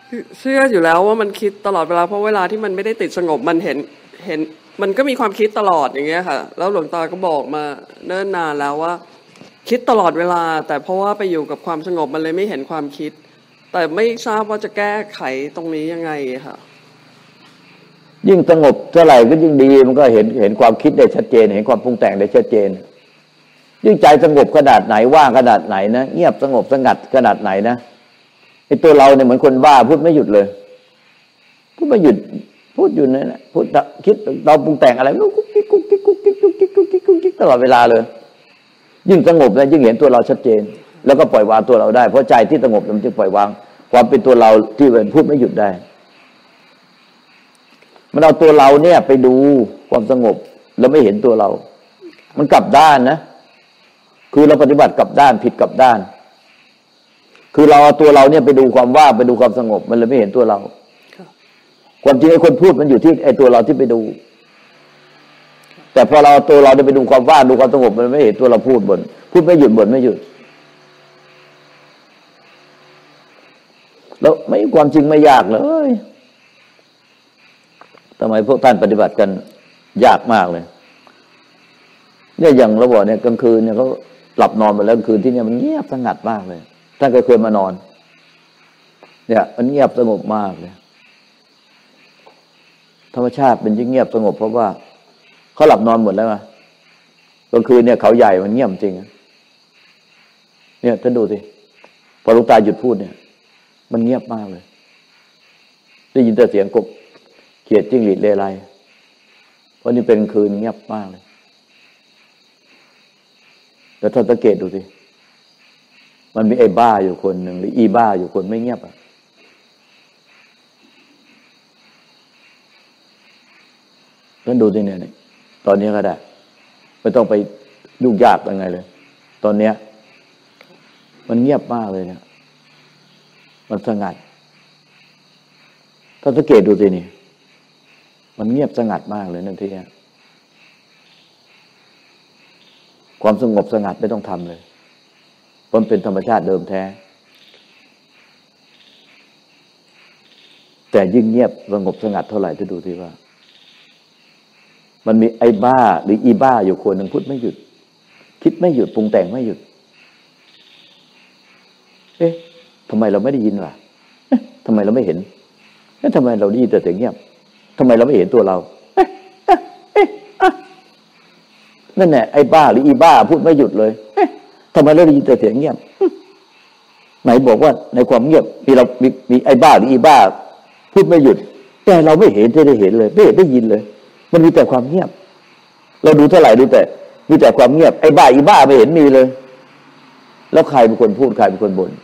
เชื่ออยู่แล้วว่ามันคิดตลอดเวลาเพราะเวลาที่มันไม่ได้ติดสงบมันเห็นมันก็มีความคิดตลอดอย่างเงี้ยค่ะแล้วหลวงตาก็บอกมาเนิ่นนานแล้วว่าคิดตลอดเวลาแต่เพราะว่าไปอยู่กับความสงบมันเลยไม่เห็นความคิดแต่ไม่ทราบว่าจะแก้ไขตรงนี้ยังไงค่ะยิ่งสงบเท่าไหร่ก็ยิ่งดีมันก็เห็นความคิดได้ชัดเจนเห็นความปรุงแต่งได้ชัดเจนยิ่งใจสงบขนาดไหนว่างขนาดไหนนะเงียบสงบสงัดขนาดไหนนะไอ้ตัวเราเนี่ยเหมือนคนบ้าพูดไม่หยุดเลยพูดไม่หยุดพูดอยู่นั่นแหละพูดคิดเราปรุงแต่งอะไรไม่รู้กุ๊กกิ๊กกุ๊กกิ๊กกุ๊กกิ๊กกุ๊กกิ๊กกุ๊กกิ๊กกุ๊กกิ๊กตลอดเวลาเลยยิ่งสงบนะยิ่งเห็นตัวเราชัดเจนแล้วก็ปล่อยวางตัวเราได้เพราะใจที่สงบมันจึงปล่อยวางความเป็นตัวเราที่เป็นพูดไม่หยุดได้มันเอาตัวเราเนี่ยไปดูความสงบแล้วไม่เห็นตัวเรามันกลับด้านนะคือเราปฏิบัติกลับด้านผิดกลับด้านคือเราเอาตัวเราเนี่ยไปดูความว่างไปดูความสงบมันเลยไม่เห็นตัวเราความจริงไอ้คนพูดมันอยู่ที่ไอ้ตัวเราที่ไปดูแต่พอเราตัวเราไปดูความว่างดูความสงบมันไม่เห็นตัวเราพูดไม่หยุดบ่นไม่หยุดแล้วไม่ความจริงไม่ยากเลยทำไมพวกท่านปฏิบัติกันยากมากเลยเนี่ยอย่างเราบอกเนี่ยกลางคืนเนี่ยเขาหลับนอนไปแล้วกลางคืนที่เนี่ยมันเงียบสงัดมากเลยท่านก็เคยมานอนเนี่ยมันเงียบสงบมากเลยธรรมชาติเป็นยิ่งเงียบสงบเพราะว่าเขาหลับนอนหมดแล้วกลางคืนเนี่ยเขาใหญ่มันเงียบจริงเนี่ยท่านดูสิพอหลวงตาหยุดพูดเนี่ยมันเงียบมากเลยได้ยินแต่เสียงกบเขียดจิ้งหรีดเลไลเพราะนี่เป็นคืนเงียบมากเลยแต่ท่านสังเกตดูสิมันมีไอ้บ้าอยู่คนหนึ่งหรืออีบ้าอยู่คนไม่เงียบท่านดูสิเนี่ยตอนนี้ก็ได้ไม่ต้องไปยุ่งยากยังไงเลยตอนเนี้ยมันเงียบมากเลยเนี่ยมันสงัดท่านสังเกตดูสินี่มันเงียบสงัดมากเลยนั่นที่นี้ความสงบสงัดไม่ต้องทำเลยมันเป็นธรรมชาติเดิมแท้แต่ยิ่งเงียบสงบสงัดเท่าไหร่จะดูสิว่ามันมีไอ้บ้าหรืออีบ้าอยู่คนหนึ่งพูดไม่หยุดคิดไม่หยุดปรุงแต่งไม่หยุดเอ๊ะทำไมเราไม่ได้ยินล่ะทำไมเราไม่เห็นทำไมเราได้ยินแต่เสียงเงียบทำไมเราไม่เห็นตัวเรานั่นแหละไอ้บ้าหรืออีบ้าพูดไม่หยุดเลยทำไมเราได้ยินแต่เสียงเงียบไหนบอกว่าในความเงียบมีไอ้บ้าหรืออีบ้าพูดไม่หยุดแต่เราไม่เห็นจะได้เห็นเลยไม่เห็นได้ยินเลยมันมีแต่ความเงียบเราดูเท่าไหร่ดูแต่มีแต่ความเงียบไอ้บ้าอีบ้าไม่เห็นมีเลยแล้วใครเป็นคนพูดใครเป็นคนบ่น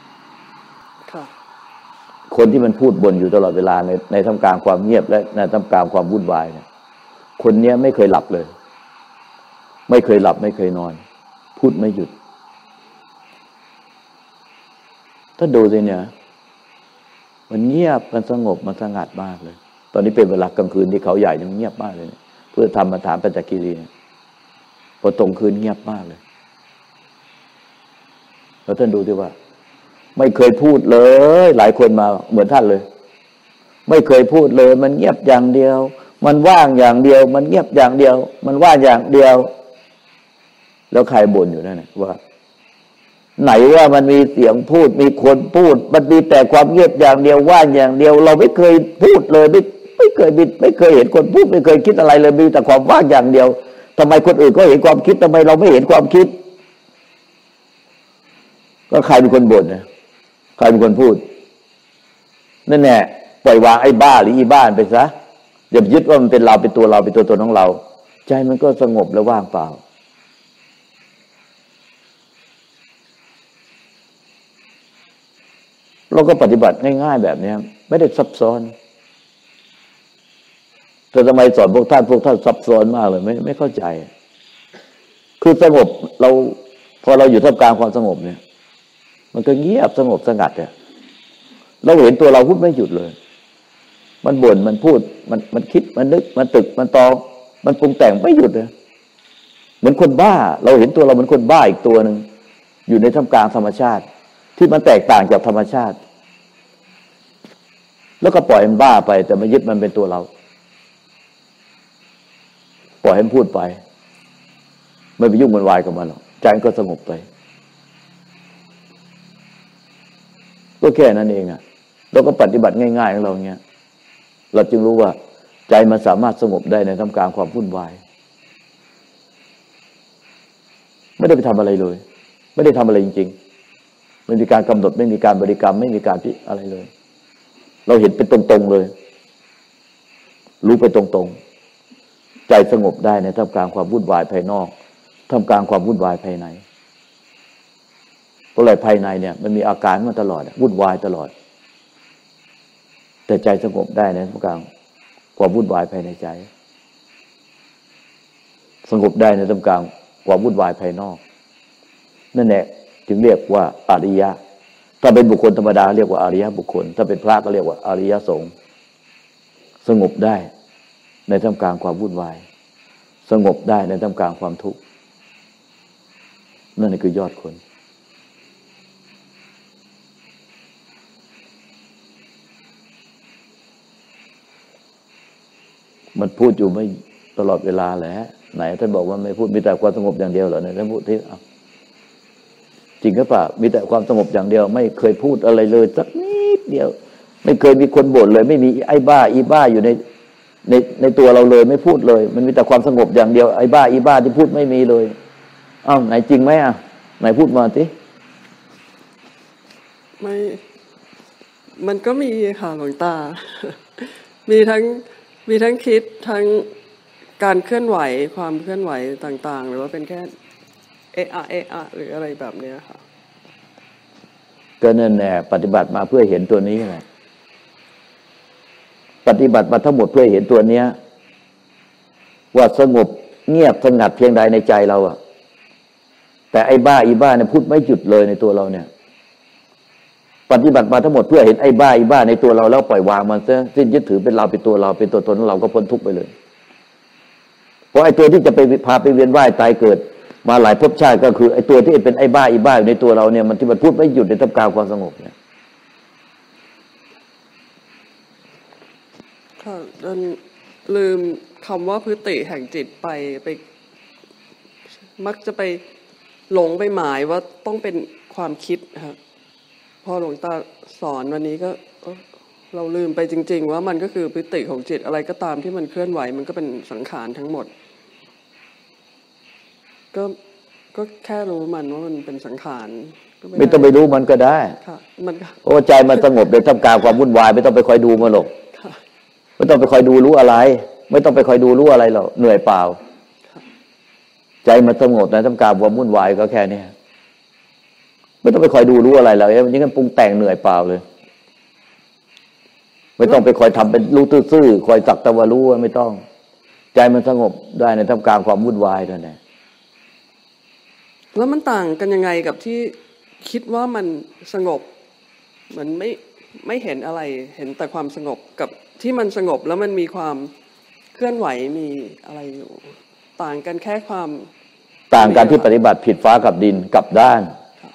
คนที่มันพูดบ่นอยู่ตลอดเวลาในท่ามกลางความเงียบและในท่ามกลางความวุ่นวายเนี่ยคนเนี้ยไม่เคยหลับเลยไม่เคยหลับไม่เคยนอนพูดไม่หยุดถ้าดูสิเนี่ยมันเงียบมันสงบมันสงัดมากเลยตอนนี้เป็นเวลากลางคืนที่เขาใหญ่มันเงียบมากเลยเพื่อทำมาถามปัญจคีรีพอตรงคืนเงียบมากเลยแล้วท่านดูสิว่าไม่เคยพูดเลยหลายคนมาเหมือนท่านเลยไม่เคยพูดเลยมันเงียบอย่างเดียวมันว่างอย่างเดียวมันเงียบอย่างเดียวมันว่างอย่างเดียวแล้วใครบ่นอยู่นั่นว่าไหนว่ามันมีเสียงพูดมีคนพูดมันมีแต่ความเงียบอย่างเดียวว่างอย่างเดียวเราไม่เคยพูดเลยไม่เคยเห็นคนพูดไม่เคยคิดอะไรเลยมีแต่ความว่างอย่างเดียวทำไมคนอื่นก็เห็นความคิดทำไมเราไม่เห็นความคิดก็ใครเป็นคนบ่นนะใครเป็นคนพูดนั่นแหละปล่อยวางไอ้บ้าหรืออีบ้านไปซะอย่ายึดว่ามันเป็นเราเป็นตัวเราเป็นตัวตนของเราใจมันก็สงบและว่างเปล่าเราก็ปฏิบัติง่ายๆแบบนี้ไม่ได้ซับซ้อนแต่ทำไมสอนพวกท่านซับซ้อนมากเลยไม่เข้าใจคือสงบเราพอเราอยู่ท่ามกลางความสงบเนี่ยมันก็เงียบสงบสงัดเนี่ยเราเห็นตัวเราพูดไม่หยุดเลยมันบ่นมันพูดมันคิดมันนึกมันตึกมันตองมันปรุงแต่งไม่หยุดเลยเหมือนคนบ้าเราเห็นตัวเราเหมือนคนบ้าอีกตัวหนึ่งอยู่ในท่ามกลางธรรมชาติที่มันแตกต่างจากธรรมชาติแล้วก็ปล่อยมันบ้าไปแต่ไม่ยึดมันเป็นตัวเราปล่อยให้มันพูดไปไม่ไปยุ่งมันวายกับมันหรอกใจมันก็สงบไปก็แค่นั้นเองอ่ะเราก็ปฏิบัติง่ายๆของเราเงี้ยเราจึงรู้ว่าใจมันสามารถสงบได้ในท่ามกลางความวุ่นวายไม่ได้ไปทำอะไรเลยไม่ได้ทำอะไรจริงๆไม่มีการกำหนดไม่มีการบริกรรมไม่มีการที่อะไรเลยเราเห็นเป็นตรงๆเลยรู้ไปตรงๆใจสงบได้ในท่ามกลางความวุ่นวายภายนอกท่ามกลางความวุ่นวายภายในเพราะอะไรภายในเนี่ยมันมีอาการมาตลอดวุ่นวายตลอดแต่ใจสงบได้ในท่ามกลางความวุ่นวายภายในใจสงบได้ในท่ามกลางความวุ่นวายภายนอกนั่นแหละจึงเรียกว่าอริยะถ้าเป็นบุคคลธรรมดาเรียกว่าอริยบุคคลถ้าเป็นพระก็เรียกว่าอริยสงฆ์สงบได้ในท่ามกลางความวุ่นวายสงบได้ในท่ามกลางความทุกข์นั่นคือยอดคนมันพูดอยู่ไม่ตลอดเวลาแหละไหนท่านบอกว่าไม่พูดมีแต่ความสงบอย่างเดียวเหรอเนี่ยท่านพูดที่จริงหรือเปล่ามีแต่ความสงบอย่างเดียวไม่เคยพูดอะไรเลยสักนิดเดียวไม่เคยมีคนบ่นเลยไม่มีไอ้บ้าอีบ้าอยู่ในตัวเราเลยไม่พูดเลยมันมีแต่ความสงบอย่างเดียวไอ้บ้าอีบ้าที่พูดไม่มีเลยอ้าวไหนจริงไหมอ่ะไหนพูดมาสิไม่มันก็มีค่ะหลวงตา มีทั้งคิดทั้งการเคลื่อนไหวความเคลื่อนไหวต่างๆหรือว่าเป็นแค่เอะหรืออะไรแบบนี้ค่ะก็นั่นแหละปฏิบัติมาเพื่อเห็นตัวนี้แหละปฏิบัติมาทั้งหมดเพื่อเห็นตัวเนี้ยว่าสงบเงียบสงัดเพียงใดในใจเราอ่ะแต่ไอ้บ้าอีบ้าเนี่ยพูดไม่หยุดเลยในตัวเราเนี่ยปฏิบัติมาทั้งหมดเพื่อเห็นไอ้บ้าอีบ้าในตัวเราแล้วปล่อยวางมันซะสิ้นยึดถือเป็นเราเป็นตัวเราเป็นตัวตนของเราก็พ้นทุกข์ไปเลยเพราะไอ้ตัวที่จะไปพาไปเวียนว่ายตายเกิดมาหลายภพชาติก็คือไอ้ตัวที่เป็นไอ้บ้าอีบ้าอยู่ในตัวเราเนี่ยมันที่มันพูดไม่หยุดในท่ามกลางความสงบเนี่ยค่ะลืมคำว่าพฤติแห่งจิตไปมักจะไปหลงไปหมายว่าต้องเป็นความคิดครับพอหลวงตาสอนวันนี้ก็เราลืมไปจริงๆว่ามันก็คือพฤติของจิตอะไรก็ตามที่มันเคลื่อนไหวมันก็เป็นสังขารทั้งหมดก็แค่รู้มันว่ามันเป็นสังขารไม่ต้องไปรู้มันก็ได้ค่ะมันโอ้ใจมันสงบในท่ามกลางความวุ่นวายไม่ต้องไปคอยดูมันหรอกไม่ต้องไปคอยดูรู้อะไรไม่ต้องไปคอยดูรู้อะไรหรอกเหนื่อยเปล่าใจมันสงบในท่ามกลางความวุ่นวายก็แค่นี้ไม่ต้องไปคอยดูรู้อะไรหรอกอย่างนั้นปรุงแต่งเหนื่อยเปล่าเลยไม่ต้องไปคอยทำเป็นรู้ซื่อๆคอยสักแต่ว่ารู้ไม่ต้องใจมันสงบได้ในท่ามกลางความวุ่นวายนั่นแหละแล้วมันต่างกันยังไงกับที่คิดว่ามันสงบเหมือนไม่เห็นอะไรเห็นแต่ความสงบกับที่มันสงบแล้วมันมีความเคลื่อนไหวมีอะไรอยู่ต่างกันแค่ความต่างกันที่ปฏิบัติผิดฟ้ากับดินกับด้าน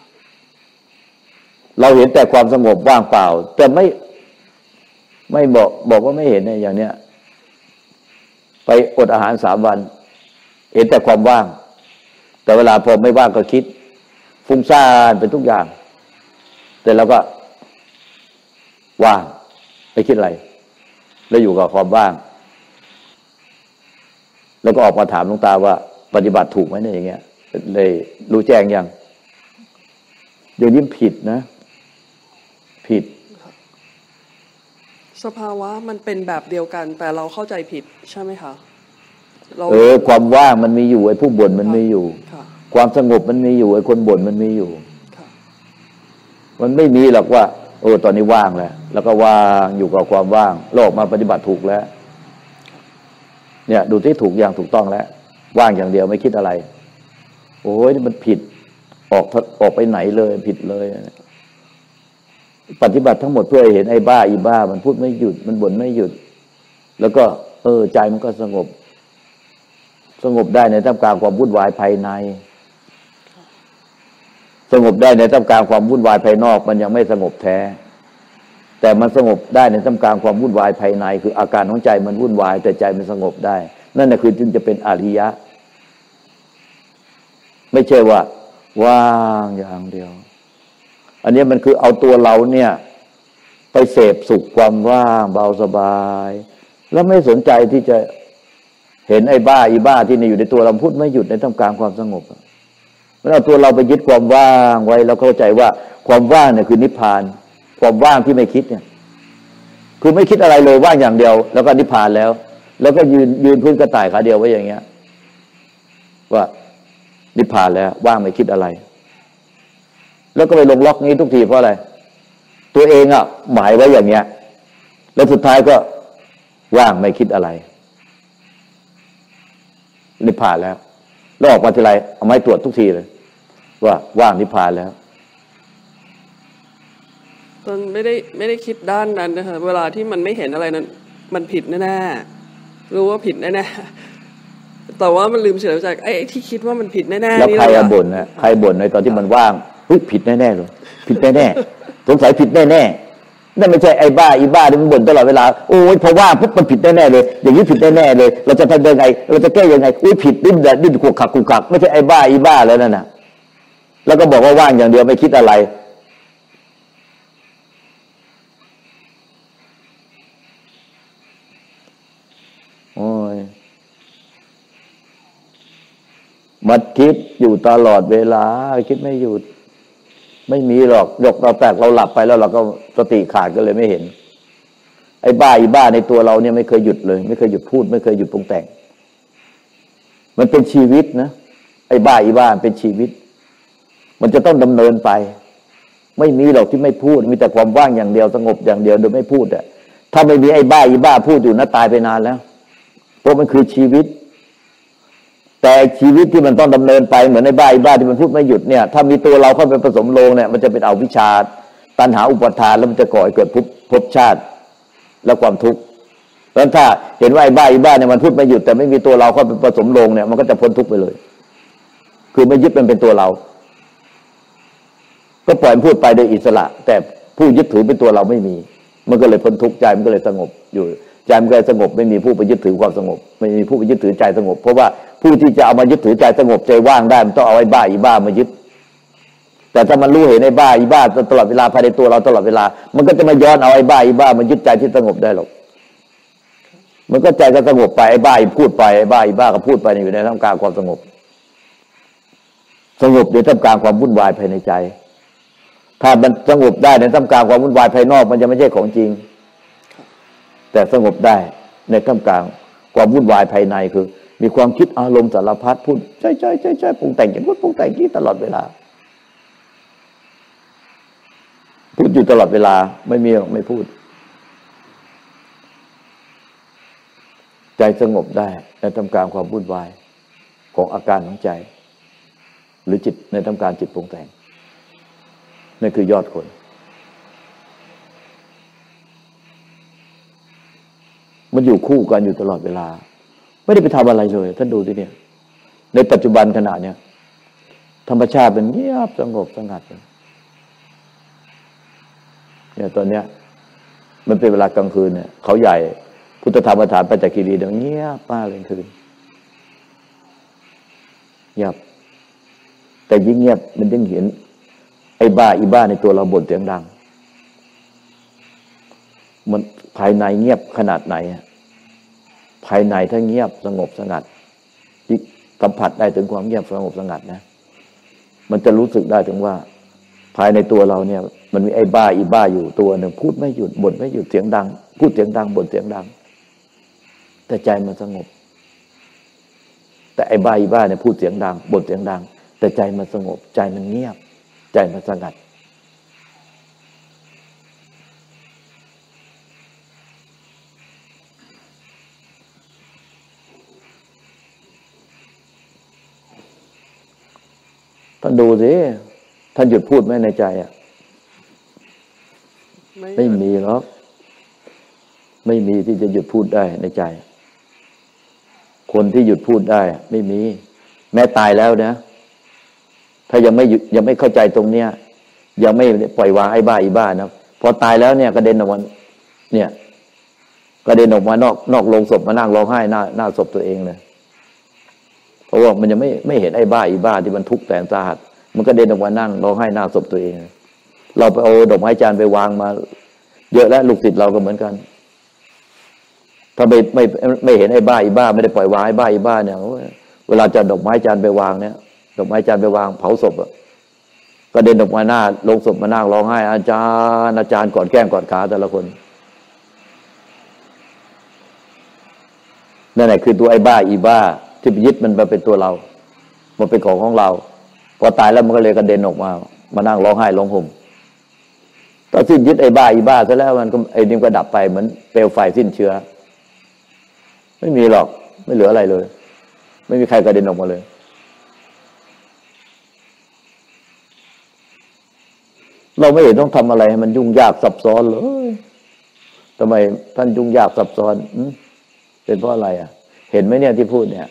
เราเห็นแต่ความสงบว่างเปล่าแต่ไม่บอกว่าไม่เห็นเนี่ยอย่างเนี้ยไปอดอาหาร3 วันเห็นแต่ความว่างแต่เวลาพอไม่ว่างก็คิดฟุ้งซ่านเป็นทุกอย่างแต่เราก็ว่างไม่คิดอะไรแล้วอยู่กับความว่างแล้วก็ออกมาถามหลวงตาว่าปฏิบัติถูกไหมเนี่ยอย่างเงี้ยเลยรู้แจ้งยังอย่างนี้ผิดนะผิดสภาวะมันเป็นแบบเดียวกันแต่เราเข้าใจผิดใช่ไหมคะความว่างมันมีอยู่ไอ้ผู้บ่นมันมีอยู่ความสงบมันมีอยู่ไอ้คนบ่นมันมีอยู่มันไม่มีหรอกว่าตอนนี้ว่างแล้วก็ว่างอยู่กับความว่างโลกมาปฏิบัติถูกแล้วเนี่ยดูที่ถูกอย่างถูกต้องแล้วว่างอย่างเดียวไม่คิดอะไรโอ้ยมันผิดออกไปไหนเลยผิดเลยปฏิบัติทั้งหมดเพื่อให้เห็นไอ้บ้าอีบ้ามันพูดไม่หยุดมันบ่นไม่หยุดแล้วก็ใจมันก็สงบได้ในท่ามกลางความวุ่นวายภายในสงบได้ในท่ามกลางความวุ่นวายภายนอกมันยังไม่สงบแท้แต่มันสงบได้ในท่ามกลางความวุ่นวายภายในคืออาการของใจมันวุ่นวายแต่ใจมันสงบได้นั่นแหละคือจึงจะเป็นอริยะไม่ใช่ว่าว่างอย่างเดียวอันนี้มันคือเอาตัวเราเนี่ยไปเสพสุขความว่างเบาสบายแล้วไม่สนใจที่จะเห็นไอ้บ้าอีบ้าที่อยู่ในตัวเราพูดไม่หยุดในท่ามกลางความสงบเมื่อเอาตัวเราไปยึดความว่างไว้เราเข้าใจว่าความว่างเนี่ยคือนิพพานความว่างที่ไม่คิดเนี่ยคือไม่คิดอะไรเลยว่างอย่างเดียวแล้วก็นิพพานแล้วก็ยืนพื้นกระต่ายขาเดียวไว้อย่างเงี้ยว่านิพพานแล้วว่างไม่คิดอะไรแล้วก็ไปลงล็อกนี้ทุกทีเพราะอะไรตัวเองอ่ะหมายไว้อย่างเงี้ยแล้วสุดท้ายก็ว่างไม่คิดอะไรนิพพานแล้วออกมาทีไรเอาไม้ตรวจทุกทีเลยว่าว่างนิพพานแล้วตอนไม่ได้คิดด้านนั้นนะคะเวลาที่มันไม่เห็นอะไรนั้นมันผิดแน่ๆรู้ว่าผิดแน่ๆแต่ว่ามันลืมเฉลียวใจไอ้ที่คิดว่ามันผิดแน่ๆนี่แล้วใครบ่นนะใครบ่นในตอนที่มันว่างผิดแน่ๆเลยผิดแน่ๆสงสัยผิดแน่ๆนั่นไม่ใช่ไอ้บ้าอีบ้าที่มันบ่นตลอดเวลาโอ้ยพอว่างปุ๊บมันผิดแน่ๆเลยอย่างนี้ผิดแน่ๆเลยเราจะทำยังไงเราจะแก้ยังไงผิดดิ้นขวกขักกุกขักไม่ใช่ไอ้บ้าอีบ้าแล้วนั่นน่ะแล้วก็บอกว่าว่างอย่างเดียวไม่คิดอะไรโอ้ยมันคิดอยู่ตลอดเวลาคิดไม่หยุดไม่มีหรอกยกเราแตกเราหลับไปแล้วเราก็สติขาดก็เลยไม่เห็นไอ้บ้าอีบ้าในตัวเราเนี่ยไม่เคยหยุดเลยไม่เคยหยุดพูดไม่เคยหยุดปรุงแต่งมันเป็นชีวิตนะไอ้บ้าอีบ้าเป็นชีวิตมันจะต้องดำเนินไปไม่มีหรอกที่ไม่พูดมีแต่ความว่างอย่างเดียวสงบอย่างเดียวโดยไม่พูดอ่ะถ้าไม่มีไอ้บ้าอีบ้าพูดอยู่นะตายไปนานแล้วเพราะมันคือชีวิตแต่ชีวิตที่มันต้องดำเนินไปเหมือนในบ้าอีบ้าที่มันพูดไม่หยุดเนี่ยถ้ามีตัวเราเข้าไปผสมลงเนี่ยมันจะเป็นอวิชชาตัณหาอุปาทานแล้วมันจะก่อให้เกิดภพชาติและความทุกข์เพราะฉะนั้นถ้าเห็นว่าไอ้บ้าอีบ้าเนี่ยมันพูดไม่หยุดแต่ไม่มีตัวเราเข้าไปผสมลงเนี่ยมันก็จะพ้นทุกข์ไปเลยคือไม่ยึดมันเป็นตัวเราก็ปล่อยมันพูดไปโดยอิสระแต่ผู้ยึดถือเป็นตัวเราไม่มีมันก็เลยพ้นทุกข์ใจมันก็เลยสงบอยู่ใจมันก็สงบไม่มีผู้ไปยึดถือความสงบไม่มีผู้ไปยึดถือใจสงบเพราะว่าผู้ที่จะเอามายึดถือใจสงบใจว่างได้มันต้องเอาไอ้บ้าอีบ้ามายึดแต่ถ้ามันรู้เห็นไอ้บ้าอีบ้าตลอดเวลาภายในตัวเราตลอดเวลามันก็จะมาย้อนเอาไอ้บ้าอีบ้ามายึดใจที่สงบได้หรอกมันก็ใจก็สงบไปไอ้บ้าพูดไปไอ้บ้าอีบ้าก็พูดไปอยู่ในท่ามกลางความสงบในท่ามกลางความวุ่นวายภายในใจถ้ามันสงบได้ในท่ามกลางความวุ่นวายภายนอกมันจะไม่ใช่ของจริงแต่สงบได้ในท่ามกลางความวุ่นวายภายในคือมีความคิดอารมณ์สารพัดพูดใช่ปรุงแต่งอย่างพูดปรุงแต่งคิดตลอดเวลาพูดอยู่ตลอดเวลาไม่พูดใจสงบได้ในท่ามกลางความวุ่นวายของอาการของใจหรือจิตในท่ามกลางจิตปรุงแต่งนั่นคือยอดคนมันอยู่คู่กันอยู่ตลอดเวลาไม่ได้ไปทำอะไรเลยท่านดูดิเนี่ยในปัจจุบันขณะเนี้ยธรรมชาติเป็นเงียบสงบสงัดเนี่ยตอนเนี้ยมันเป็นเวลากลางคืนเนี่ยเขาใหญ่พุทธธรรมสถานปัญจคีรีเดี๋ยวเงียบมากเลยคืนเงียบแต่ยิ่งเงียบมันยิ่งเห็นไอ้บ้าอีบ้าในตัวเราบ่นเสียงดังมันภายในเงียบขนาดไหนภายในถ้าเงียบสงบสงัดที่สัมผัสได้ถึงความเงียบสงบสงัดนะมันจะรู้สึกได้ถึงว่าภายในตัวเราเนี่ยมันมีไอ้บ้าอีบ้าอยู่ตัวหนึ่งพูดไม่หยุดบ่นไม่หยุดเสียงดังพูดเสียงดังบ่นเสียงดังแต่ใจมันสงบแต่ไอ้บ้าอีบ้าเนี่ยพูดเสียงดังบ่นเสียงดังแต่ใจมันสงบใจมันเงียบใจมันสงัดท่านดูสิท่านหยุดพูดไหมในใจไม่มีหรอกไม่มีที่จะหยุดพูดได้ในใจคนที่หยุดพูดได้ไม่มีแม้ตายแล้วนะถ้ายังไม่เข้าใจตรงเนี้ยยังไม่ปล่อยวางไอ้บ้าอีบ้านะพอตายแล้วเนี่ยกระเด็นออกมาเนี่ยกระเด็นออกมานอกโรงศพมานั่งร้องไห้หน้าศพตัวเองเลยเพราะว่ามันยังไม่เห็นไอ้บ้าอีบ้าที่มันทุกข์แสนสาหัสมันกระเด็นออกมานั่งร้องไห้หน้าศพตัวเองเราไปเอาดอกไม้จันทร์ไปวางมาเยอะแล้วลูกศิษย์เราก็เหมือนกันถ้าไม่เห็นไอ้บ้าอีบ้าไม่ได้ปล่อยวางไอ้บ้าอีบ้าเนี่ยเวลาจะดอกไม้จันทร์ไปวางเนี่ยดอกไม้จันทร์ไปวางเผาศพอะก็เดินออกมาหน้าลงศพมานั่งร้องไห้อาจารย์กอดแก้มกอดขาแต่ละคนนั่นแหละคือตัวไอ้บ้าอีบ้าที่ไปยึดมันมาเป็นตัวเรามันเป็นของเราพอตายแล้วมันก็เลยกระเด็นออกมานั่งร้องไห้ร้องห่มตอนสิ้นยึดไอ้บ้าอีบ้าซะแล้วมันก็ไอ้นี่ก็ดับไปเหมือนเปลวไฟสิ้นเชื้อไม่มีหรอกไม่เหลืออะไรเลยไม่มีใครกระเด็นออกมาเลยเราไม่เห็นต้องทำอะไรให้มันยุ่งยากซับซ้อนเลยทำไมท่านยุ่งยากซับซ้อนเป็นเพราะอะไรเห็นไหมเนี่ยที่พูดเนี่ย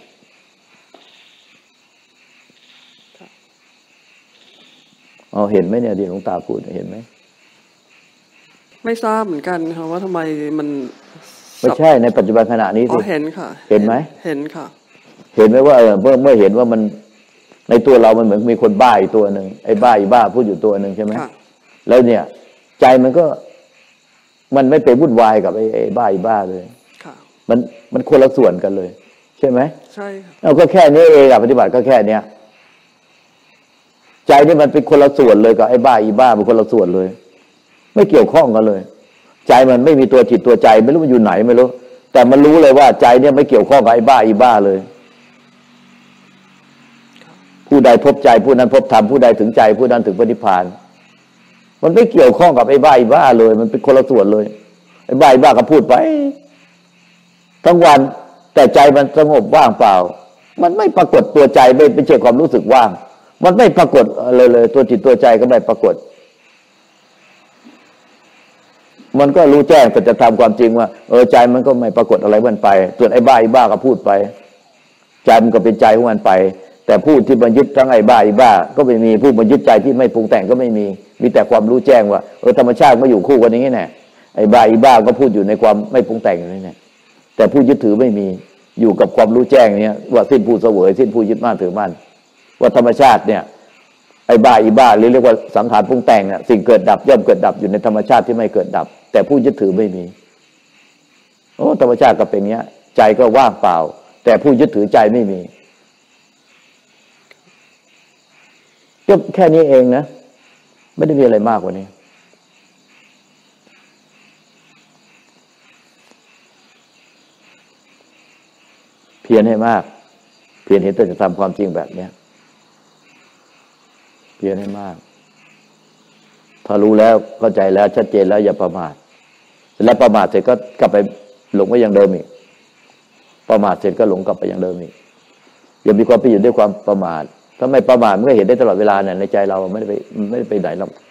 เห็นไหมเนี่ยที่หลวงตาพูดเห็นไหมไม่ทราบเหมือนกันค่ะว่าทำไมมันไม่ใช่ในปัจจุบันขณะนี้สิเห็นค่ะเห็นไหมเห็นค่ะเห็นไหมว่าเมื่อเห็นว่ามันในตัวเรามันเหมือนมีคนบ้าอีกตัวหนึ่งไอ้บ้าอีบ้าพูดอยู่ตัวหนึ่งใช่ไหมแล้วเนี่ยใจมันไม่ไปวุ่นวายกับไอ้บ้าอีบ้าเลยมันคนละส่วนกันเลยใช่ไหมใช่เอาก็แค่นี้เองปฏิบัติก็แค่เนี้ยใจนี่มันเป็นคนละส่วนเลยกับไอ้บ้าอีบ้าเป็นคนละส่วนเลยไม่เกี่ยวข้องกันเลยใจมันไม่มีตัวจิตตัวใจไม่รู้มันอยู่ไหนไม่รู้แต่มันรู้เลยว่าใจเนี่ยไม่เกี่ยวข้องกับไอ้บ้าอีบ้าเลยผู้ใดพบใจผู้นั้นพบธรรมผู้ใดถึงใจผู้นั้นถึงพระนิพพานมันไม่เกี่ยวข้องกับไอ้บ้าอีบ้าเลยมันเป็นคนละส่วนเลยไอ้บ้าอีบ้าก็พูดไปทั้งวันแต่ใจมันสงบว่างเปล่ามันไม่ปรากฏตัวใจไม่ใช่ความรู้สึกว่างมันไม่ปรากฏเลยตัวจิตตัวใจก็ไม่ปรากฏมันก็รู้แจ้งแต่จะทำความจริงว่าใจมันก็ไม่ปรากฏอะไรมันไปส่วนไอ้บ้าอีบ้าก็พูดไปใจมันก็เป็นใจของมันไปแต่ผู้ที่มันยึดทั้งไอ้บ้าอีบ้าก็ไม่มีผู้มันยึดใจที่ไม่ปรุงแต่งก็ไม่มีแต่ความรู้แจ้งว่าธรรมชาติก็อยู่คู่กันอย่างนี้แน่ไอ้บ้าอีบ้าก็พูดอยู่ในความไม่ปรุงแต่งอย่างนี้แน่แต่ผู้ยึดถือไม่มีอยู่กับความรู้แจ้งเนี้ยว่าสิ้นผู้เสวยสิ้นผู้ยึดมั่นถือมั่นว่าธรรมชาติเนี่ยไอ้บ้าอีบ้าหรือเรียกว่าสังขารปรุงแต่งเนี่ยสิ่งเกิดดับย่อมเกิดดับอยู่ในธรรมชาติที่ไม่เกิดดับแต่ผู้ยึดถือไม่มีธรรมชาติก็เป็นเงี้ยใจก็ว่างเปล่าแต่ผู้ยึดถือใจไม่มีก็แค่นี้เองนะไม่ได้มีอะไรมากกว่านี้เพียรให้มากเพียรเห็นแต่จะทำความจริงแบบเนี้ยเพียรให้มากถ้ารู้แล้วเข้าใจแล้วชัดเจนแล้วอย่าประมาทแล้วประมาทเสร็จก็กลับไปหลงไปอย่างเดิมอีกประมาทเสร็จก็หลงกลับไปอย่างเดิมอีกอย่ามีความไปอยู่ด้วยความประมาทถ้าไม่ประมาทมันก็เห็นได้ตลอดเวลาเนี่ยในใจเราไม่ได้ไปไหนหรอก